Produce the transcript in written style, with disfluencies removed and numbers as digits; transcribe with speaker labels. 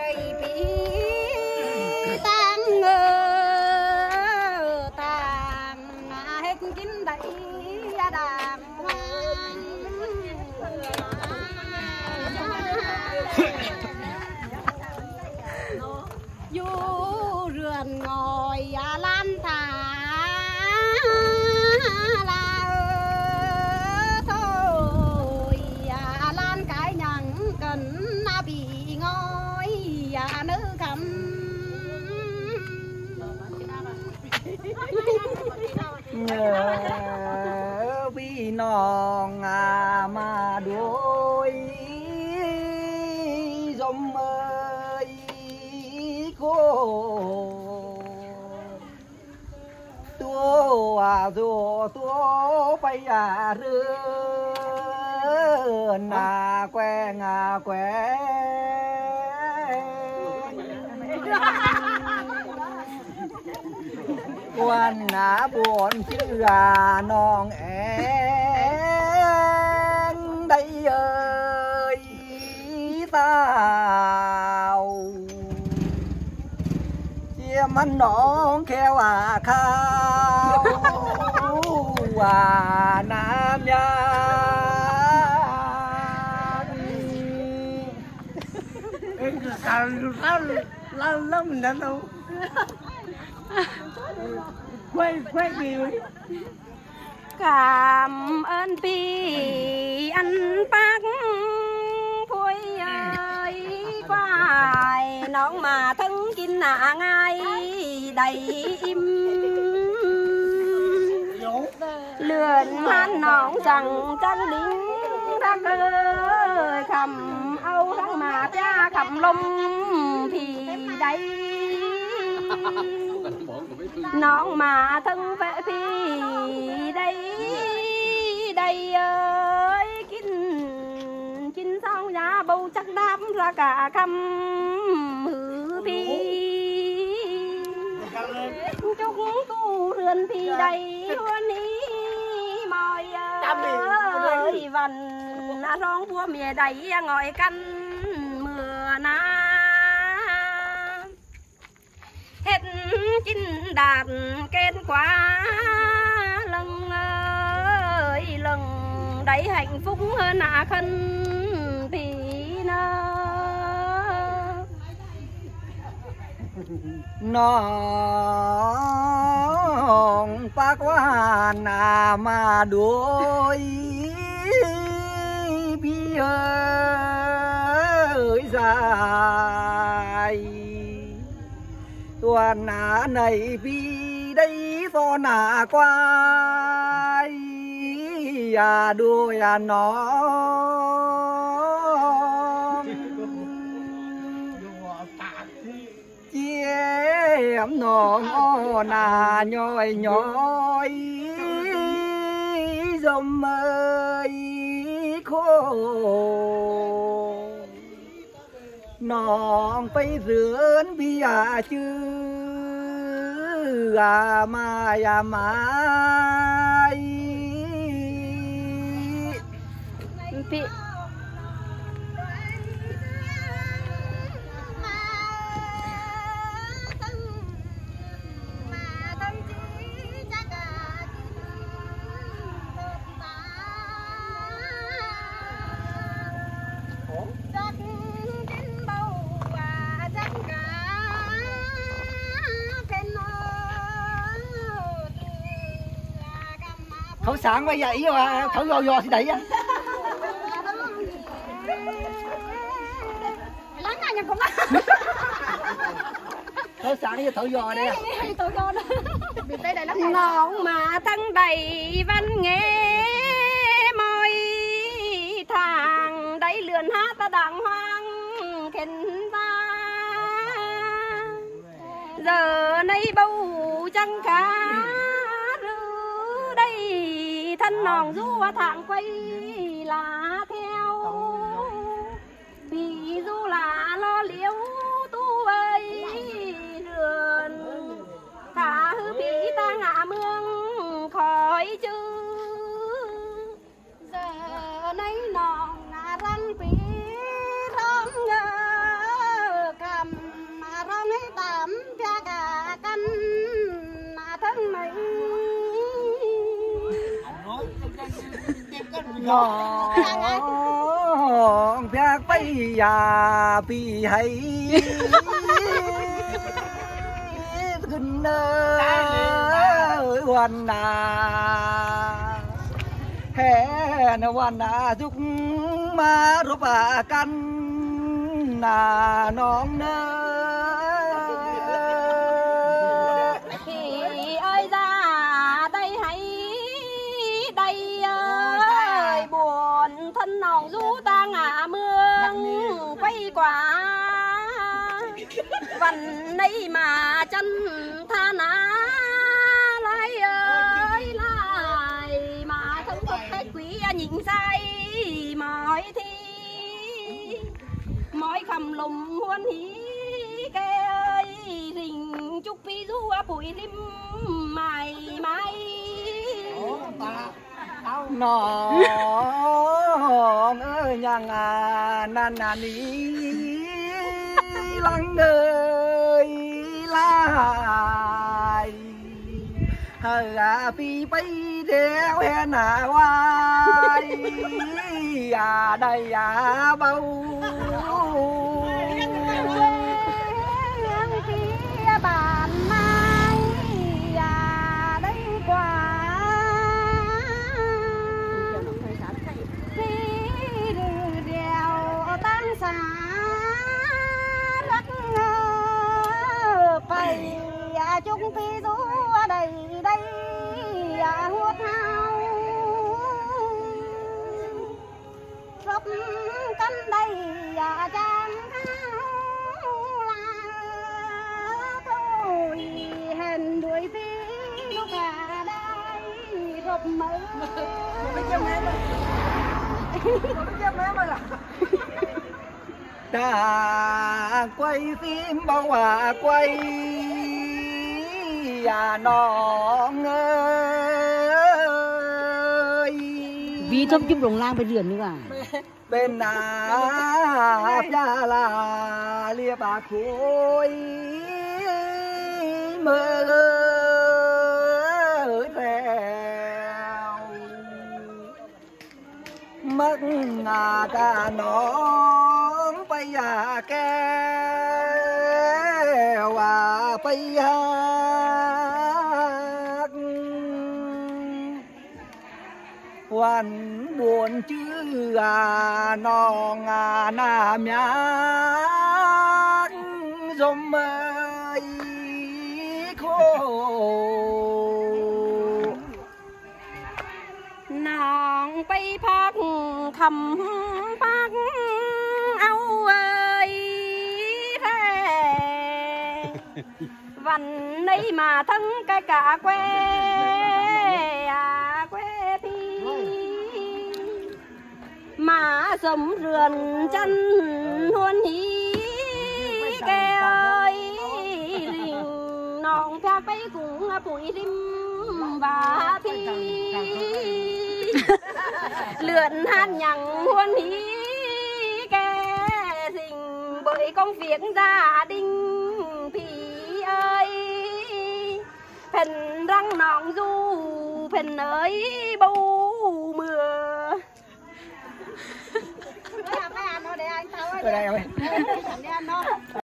Speaker 1: vô rườn ngồi lan thả là thôi lan cái nhằng cần bị ngói nữ cầm
Speaker 2: nhớ vì nòng mà đôi dòng ơi cô tua tua phải rơ na que ngà que quan buồn chứ non em đây ơi tao chia mắt nón khéo khao nam nha lắm nữa đâu quay gì
Speaker 1: cảm ơn vì anh bác thôi ơi quài nón mà thân kinh nạ ngay đầy im lượn han nón chẳng trăng đính thang ơi khầm âu thang mà cha khầm lông thì đây nón mà thân vệ phi đây ơi kinh xong giá bầu chắc đáp ra cả căm hư phi chúc tu rườn phi đầy huân ý mỏi ơi vần rong vua mìa đầy ngồi căn mưa na hết chín đàn kén quá lần ơi lần đấy hạnh phúc hơn khân thì
Speaker 2: nó bác quan mà đuổi bi ơi dài tuần này vì đây do nà quay đuôi nó chia nó nà nhoi nhoi dòng ơi khô nòng phải rướn bi chứ mai
Speaker 1: Pị.
Speaker 2: thổi sáng bây giờ ý mà thổi giò thì đẩy á thổi sáng như thổi giò đây
Speaker 1: nón mà thân đầy văn nghe môi thang đấy lượn hát ta đàng hoàng khen ta giờ nay bầu trăng cá đây thân nòng du thạng quay là theo vì du là lo liếu tu ơi đường cả hư bị ta ngã mương khỏi chứ giờ nay nòng ngã răng phí thơm ngờ cảm
Speaker 2: น้องอยากไปอย่าพี่ให้ขึ้นเนยวันนาแห่นวันนาทุกมารบกันนาน้องเนย
Speaker 1: พี่เอ้ยra đây hãy đây ơi buồn thân nòng du ta ngả mương quay quả vần đây mà chân tha ná lại ơi lại mà thân phục khách quý nhìn say mỏi thi mỏi khầm lùm huân hí kê ơi rình chúc phi du bụi lim mày mày
Speaker 2: น้องเอ้ยยังนันนานี้ลังเอยลายเฮาพี่ไปเดียวแห่หน้าวายอย่าได้อย่าเบา
Speaker 1: bàn mai à đây quả khi đèo tan xa đất phải chung phi du đầy đây hút hao rốc cánh đây trang hẹn đuổi phi lúc à đây rộp mơ
Speaker 2: đã quay phim bao quayน้องเอ้ย
Speaker 3: vì thông chụp đồng lang bên đường nữa à
Speaker 2: เป็นนาพยาลาเรียบาคุยเมื่อแล้วมักงากาน้องไปยาแก้ว่าไปยาวันบุญชื่อน้องนามยากสมเมยโค
Speaker 1: น้องไปพักคำพักเอาเอ้ยแท้วันนี้มาทั้งกะกะแควแควพี่มาสมเรือนจันหวนหีแกเอ้ยลิงน้องพาไปกุ้งปุ๋ยริมบาพี่เลือนหันยังหวนหีแกสิ่งbởi công việc gia đìnhพี่เอ้ยphèn răng nòng du phèn ơi bầu mưa
Speaker 2: ở đây